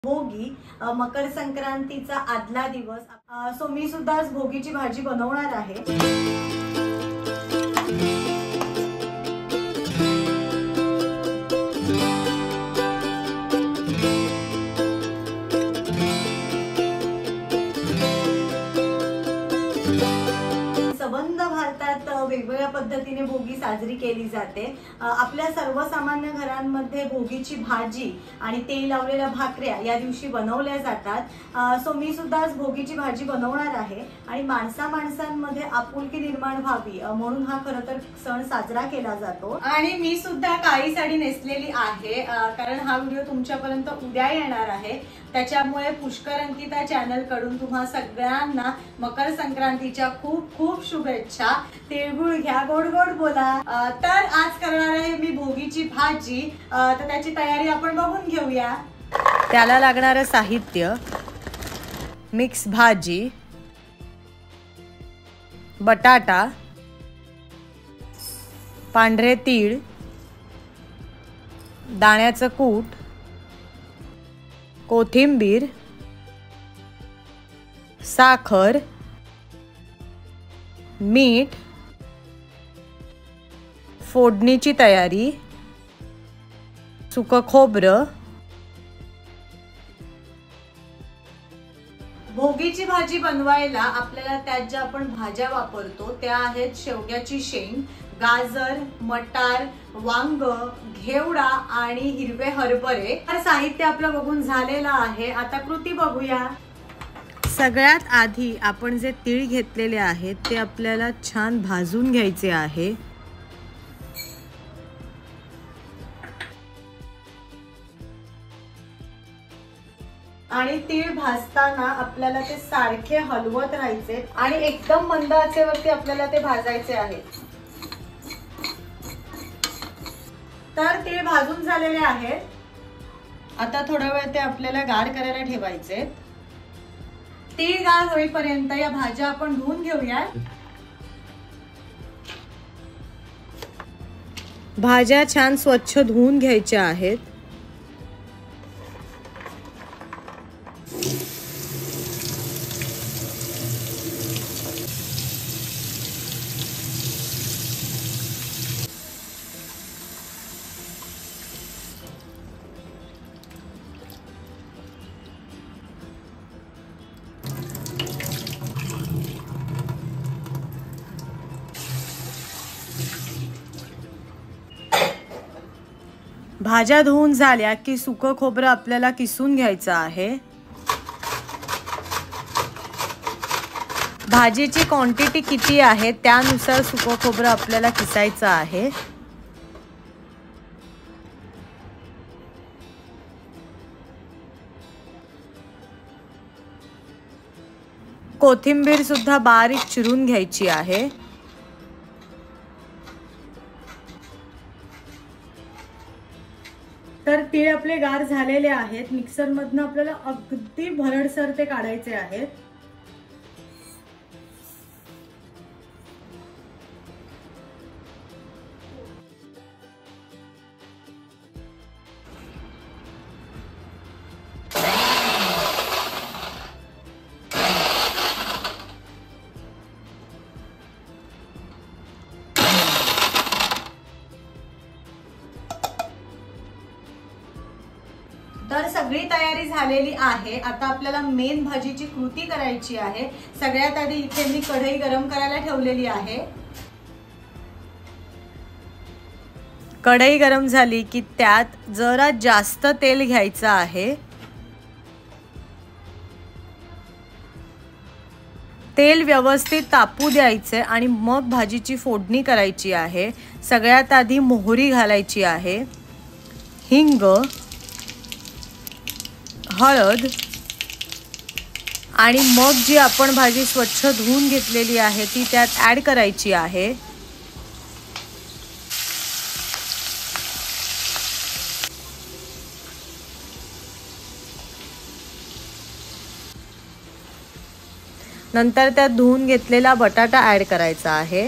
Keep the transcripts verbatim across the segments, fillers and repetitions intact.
भोगी मकर संक्रांतीचा आदला दिवस। सो मी सुद्धा आज भोगीची भाजी बनवणार आहे। संबंध भारतात वेगवेगळ्या पद्धतीने भोगी साजरी केली जाते। आपल्या सर्वसामान्य घरांमध्ये भोगीची भाजी आणि तेल लावलेल्या भाकऱ्या या दिवशी बनवल्या जातात। सो मी सुद्धा आज भोगीची भाजी बनवणार आहे आणि माणसा माणसांमध्ये आपुलकी निर्माण व्हावी म्हणून हा खरं तर सण साजरा केला जातो। आणि मी सुद्धा काळी साडी नेसलेली आहे कारण हा व्हिडिओ तुमच्यापर्यंत उद्या येणार आहे। त्याच्यामुळे पुष्कर अंकिता चॅनल कडून तुम्हा सगळ्यांना मकर संक्रांतीच्या खूप खूप शुभेच्छा। तिळगुळ घ्या, गोड गोड बोला। तर आज करणार आहे मी भोगीची भाजी, तर त्याची तयारी आपण बघून घेऊया। त्याला लागणारे साहित्य: मिक्स भाजी, बटाटा, पांढरे तीळ, दाण्याचं कूट, कोथिंबीर, साखर, मीठ, फोडणीची तयारी, सुकं खोबरं। भोगीची भाजी बनवायला आपल्याला त्यात ज्या आपण भाज्या वापरतो त्या आहेत शेवग्याची शेंग, गाजर, मटार, वांग, घेवडा आणि हिरवे हरभरे। तर साहित्य आपलं बघून झालेलं आहे। आता कृती बघूया। सगळ्यात आधी आपण जे तीळ घेतलेले आहेत ते आपल्याला छान भाजून घ्यायचे आहे। आणि तीळ भाजताना आपल्याला ते सारखे हलवत राहायचे आणि एकदम मंद आचेवरती आपल्याला ते भाजायचे आहेत। तर तीळ भाजून झालेले आहेत। आता थोडा वेळ ते आपल्याला गार करायला ठेवायचे। तीळ गार होईपर्यंत या भाज्या आपण धुवून घेऊया। भाज्या छान स्वच्छ धुवून घ्यायच्या आहेत। भाज्या धुवून झाल्या की सुकं खोबरं आपल्याला किसून घ्यायचं आहे। भाजीची क्वांटिटी किती आहे त्यानुसार सुकं खोबरं आपल्याला किसायचं आहे। कोथिंबीर सुद्धा बारीक चिरून घ्यायची आहे। तर तीळ आपले गार झालेले आहेत। मिक्सर मधनं आपल्याला अगदी भरडसर ते काढायचे आहेत। तर सगळी तयारी झालेली आहे। आता आपल्याला मेन भाजीची कृती करायची आहे। सगळ्यात आधी इथे मी कढई गरम करायला ठेवलेली आहे। कढई गरम झाली की त्यात जरा जास्त तेल घ्यायचं आहे। तेल व्यवस्थित तापू द्यायचे आणि मग भाजीची फोडणी करायची आहे। सगळ्यात आधी मोहरी घालायची आहे, हिंग, हळद आणि मग जी आपण भाजी स्वच्छ धुवून घेतलेली आहे ती त्यात ॲड करायची आहे। नंतर त्यात धुवून घेतलेला बटाटा ॲड करायचा आहे।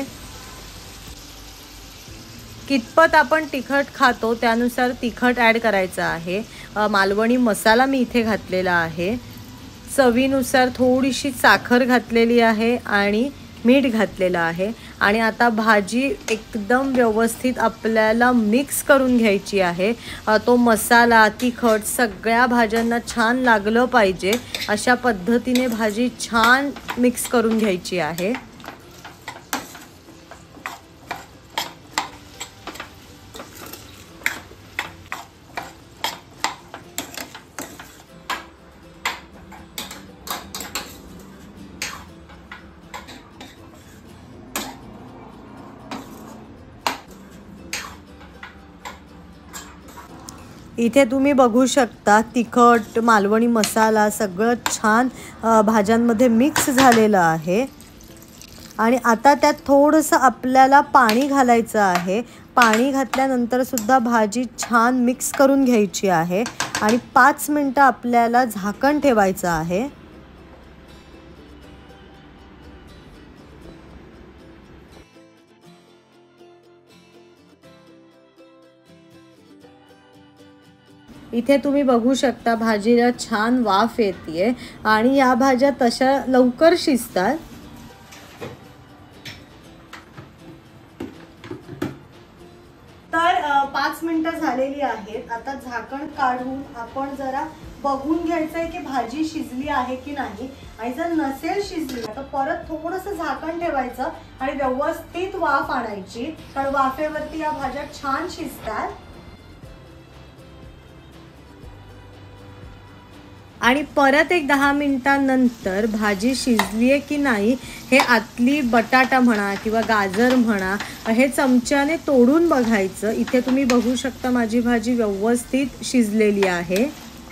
कितपत आपण तिखट खातो त्यानुसार तिखट ॲड करायचं आहे। मालवणी मसाला मी इथे घातलेला आहे। चवीनुसार थोडीशी साखर घातलेली आहे आणि मीठ घातलेलं आहे आणि आता भाजी एकदम व्यवस्थित आपल्याला मिक्स करून घ्यायची आहे। तो मसाला तिखट सगळ्या भाज्यांना छान लागलं पाहिजे अशा पद्धतीने भाजी छान मिक्स करून घ्यायची आहे। इथे तुम्ही बघू शकता तिखट मालवणी मसाला सगळं छान भाज्यांमध्ये मिक्स झालेलं आहे आणि आता त्यात थोडंसं आपल्याला पाणी घालायचं आहे। पाणी घातल्यानंतर सुद्धा भाजी छान मिक्स करून घ्यायची आहे आणि पाच मिनिटं आपल्याला झाकण ठेवायचं आहे। इथे तुम्ही बघू शकता भाजीला छान वाफ येते आणि या भाज्या तशा लवकर शिजतात। तर पाच मिनिटं झालेली आहेत। आता झाकण काढून आपण जरा बघून घ्यायचं आहे की भाजी शिजली आहे की नाही आणि जर नसेल शिजली तर परत थोडंसं झाकण ठेवायचं आणि व्यवस्थित वाफ आणायची, कारण वाफेवरती या भाज्या छान शिजतात। आणि परत एक दहा मिनिटांनंतर भाजी शिजली आहे की नाही हे आतली बटाटा म्हणा किंवा गाजर म्हणा हे चमच्याने तोडून बघायचं। इथे तुम्ही बघू शकता माझी भाजी व्यवस्थित शिजलेली आहे।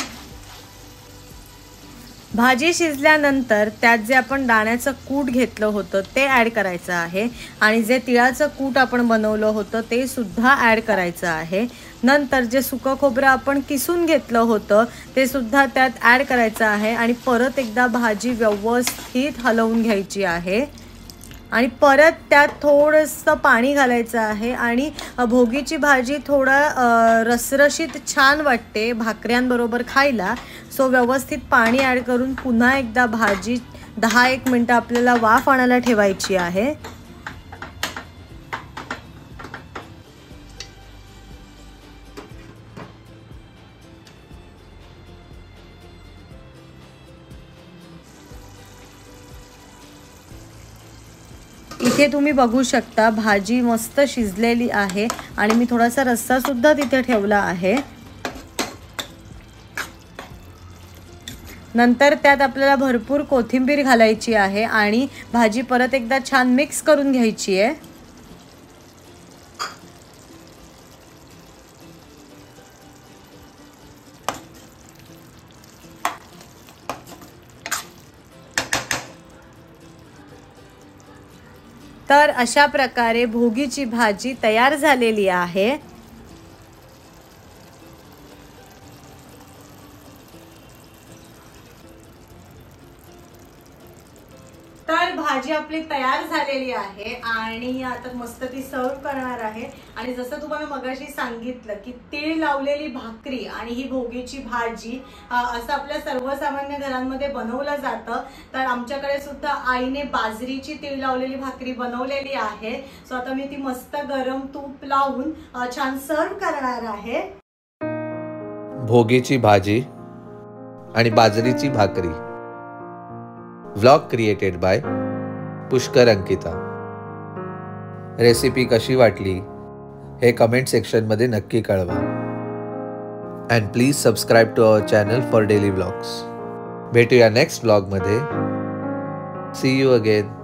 भाजी शिजल्यानंतर त्यात जे आपण दाण्याचं कूट घेतलं होतं ते ॲड करायचं आहे आणि जे तिळाचं कूट आपण बनवलं होतं ते सुद्धा ॲड करायचं आहे। नंतर जे सुकं खोबरं आपण किसून घेतलं होतं ते सुद्धा त्यात ॲड करायचं आहे आणि परत एकदा भाजी व्यवस्थित हलवून घ्यायची आहे आणि परत त्यात थोडंसं पाणी घालायचं आहे आणि भोगीची भाजी थोडा रसरशीत छान वाटते भाकऱ्यांबरोबर खायला। सो व्यवस्थित पाणी ॲड करून पुन्हा एकदा भाजी दहा एक मिनटं आपल्याला वाफ आणायला ठेवायची आहे। इथे तुम्ही बघू शकता भाजी मस्त शिजलेली आहे आणि मी थोडासा रस्सा सुद्धा तिथे ठेवला आहे। नंतर त्यात आपल्याला भरपूर कोथिंबीर घालायची आहे आणि भाजी परत एकदा छान मिक्स करून घ्यायची आहे। तर अशा प्रकारे भोगीची भाजी तयार झालेली आहे। तर भाजी आपली तयार झालेली आहे आणि आता मस्त ती सर्व करणार आहे। आणि जसं तुम्हाला मगाशी सांगितलं की तीळ लावलेली भाकरी आणि ही भोगीची भाजी असं आपल्या सर्वसामान्य घरांमध्ये बनवलं जातं। तर आमच्याकडे सुद्धा आईने बाजरीची तीळ लावलेली भाकरी बनवलेली आहे। सो आता मी ती मस्त गरम तूप लावून छान सर्व करणार आहे। भोगीची भाजी आणि बाजरीची भाकरी vlog created by Pushkar Ankita. Recipe कशी वाटली हे कमेंट सेक्शन मध्ये नक्की कळवा and please subscribe to our channel for daily vlogs. भेटूया नेक्स्ट व्लॉग मध्ये। See you again.